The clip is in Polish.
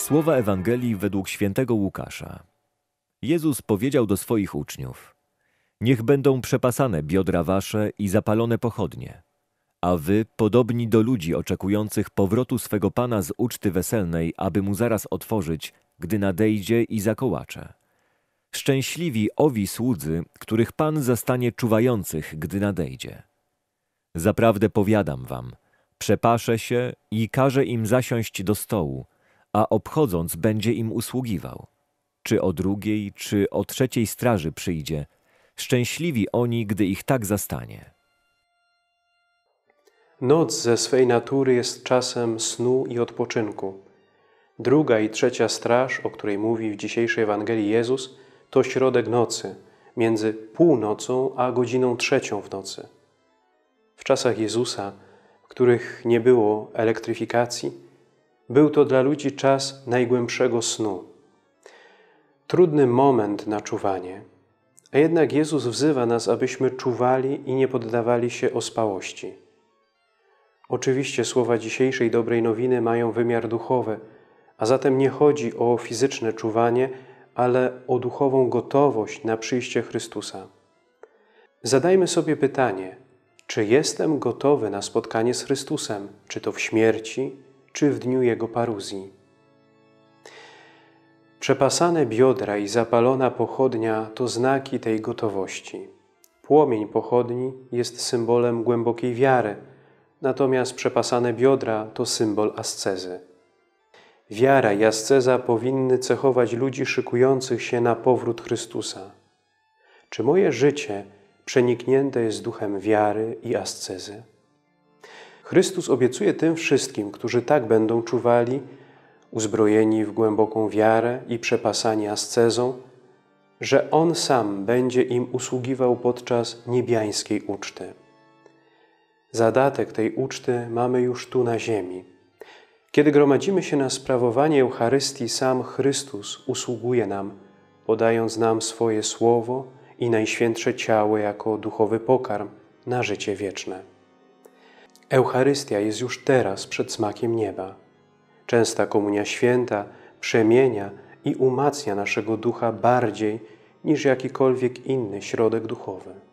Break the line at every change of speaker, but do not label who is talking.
Słowa Ewangelii według świętego Łukasza. Jezus powiedział do swoich uczniów: niech będą przepasane biodra wasze i zapalone pochodnie, a wy podobni do ludzi oczekujących powrotu swego Pana z uczty weselnej, aby mu zaraz otworzyć, gdy nadejdzie i zakołacze. Szczęśliwi owi słudzy, których Pan zastanie czuwających, gdy nadejdzie. Zaprawdę powiadam wam, przepaszę się i każę im zasiąść do stołu, a obchodząc będzie im usługiwał. Czy o drugiej, czy o trzeciej straży przyjdzie, szczęśliwi oni, gdy ich tak zastanie.
Noc ze swej natury jest czasem snu i odpoczynku. Druga i trzecia straż, o której mówi w dzisiejszej Ewangelii Jezus, to środek nocy, między północą a godziną 3 w nocy. W czasach Jezusa, w których nie było elektryfikacji, był to dla ludzi czas najgłębszego snu. Trudny moment na czuwanie, a jednak Jezus wzywa nas, abyśmy czuwali i nie poddawali się ospałości. Oczywiście słowa dzisiejszej dobrej nowiny mają wymiar duchowy, a zatem nie chodzi o fizyczne czuwanie, ale o duchową gotowość na przyjście Chrystusa. Zadajmy sobie pytanie, czy jestem gotowy na spotkanie z Chrystusem, czy to w śmierci, czy w dniu Jego paruzji. Przepasane biodra i zapalona pochodnia to znaki tej gotowości. Płomień pochodni jest symbolem głębokiej wiary, natomiast przepasane biodra to symbol ascezy. Wiara i asceza powinny cechować ludzi szykujących się na powrót Chrystusa. Czy moje życie przeniknięte jest duchem wiary i ascezy? Chrystus obiecuje tym wszystkim, którzy tak będą czuwali, uzbrojeni w głęboką wiarę i przepasani ascezą, że On sam będzie im usługiwał podczas niebiańskiej uczty. Zadatek tej uczty mamy już tu na ziemi. Kiedy gromadzimy się na sprawowanie Eucharystii, sam Chrystus usługuje nam, podając nam swoje słowo i najświętsze ciało jako duchowy pokarm na życie wieczne. Eucharystia jest już teraz przed smakiem nieba. Częsta Komunia Święta przemienia i umacnia naszego ducha bardziej niż jakikolwiek inny środek duchowy.